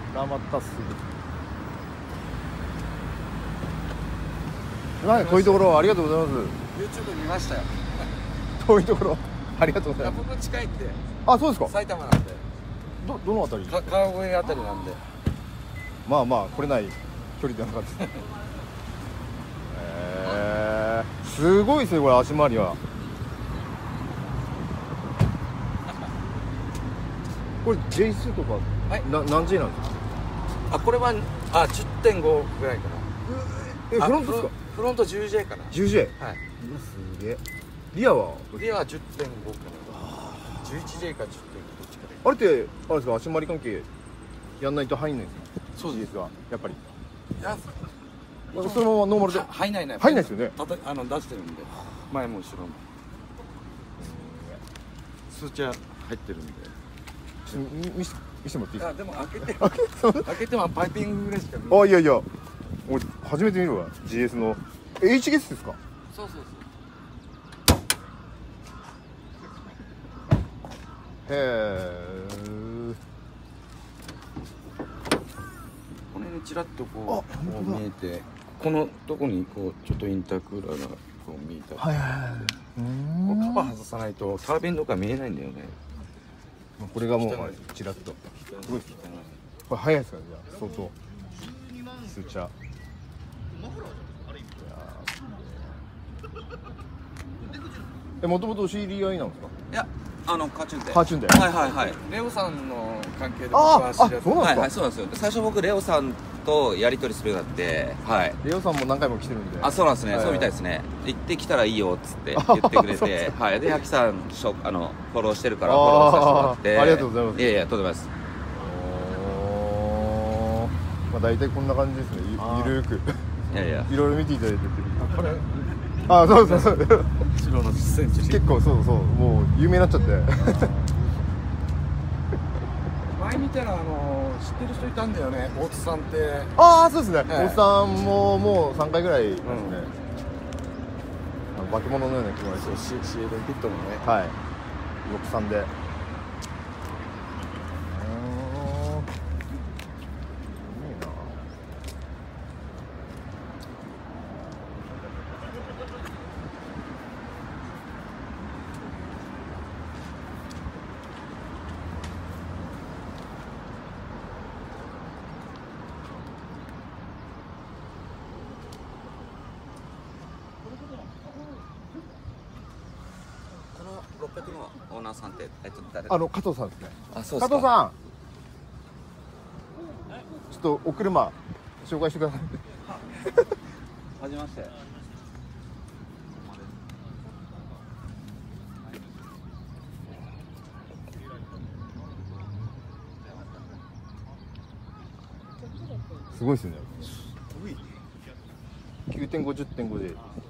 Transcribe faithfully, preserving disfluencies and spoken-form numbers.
ラマタスはい、遠いところありがとうございます。 YouTube 見ましたよ。 遠いところありがとうございます。 僕近いって。 あ、そうですか。 埼玉なんで。 ど、どのあたり？ か川越あたりなんで。 まあまあ来れない距離ではなかったです。えー、すごいですねこれ足回りは。これ ジェイツー とか、はい、な何 J なんですか？ あ、これはあ じゅってんご ぐらいかな。 え、フロントですか？ フロント じゅうジェイ かな。 じゅうジェイ。はい。すげえ。リアは？リアは じゅってんご かな。じゅういちジェイ か じゅってんご どっちかで。あれってあれですか、足回り関係やんないと入んないんですか？そうですがやっぱり。いや、そのままノーマルで入んないね。入んないですよね。たたあの出してるんで、前も後ろも。数値は入ってるんで。ちょっと見せ見せてもらっていいですか？あ、でも開けて開けてもパイピングぐらいしか見えない。あ、いやいや。俺初めて見るわ ジーエス の エイチ ゲスですか？そうそうそう。へえ。これにちらっとこう、こう見えて、このとこにこうちょっとインタークーラーがこう見えたり、はいはいはい、こうカバー外さないとタービンとか見えないんだよね。これがもうちらっとすごいですね。これ早いですからじゃあ相当スーチャー。え、もともと知り合いなんですか？いや、あのカーチューンで。カーチューンで。はいはいはい。レオさんの関係で僕は知り合って。あ、そうなんですか？はいはい、そうなんですよ。最初僕レオさんとやり取りするようになって、はい。レオさんも何回も来てるんで。あ、そうなんですね。そうみたいですね。行ってきたらいいよっつって言ってくれて、はい。で、ヤキさんしょあのフォローしてるからフォローさせてもらって。ありがとうございます。いやいや、とんでもないです。まあ大体こんな感じですね。ゆるーく。いやいや。いろいろ見ていただいてて。これ。あ、そうそうそう。白のじゅっセンチ。結構そうそう、もう有名になっちゃって。前見たらあの知ってる人いたんだよね。大津さんって。ああ、そうですね。大津さんももうさんかいぐらいですね。化け物のような気がして。シーエルピットのね。はい。ろくさんで。ろっぴゃくのオーナーさんって、えっと、誰？あの加藤さんですね。あ、そうですか。加藤さん。ちょっとお車紹介してください。はじめまして。すごいですね。きゅうてんご、じゅってんごで。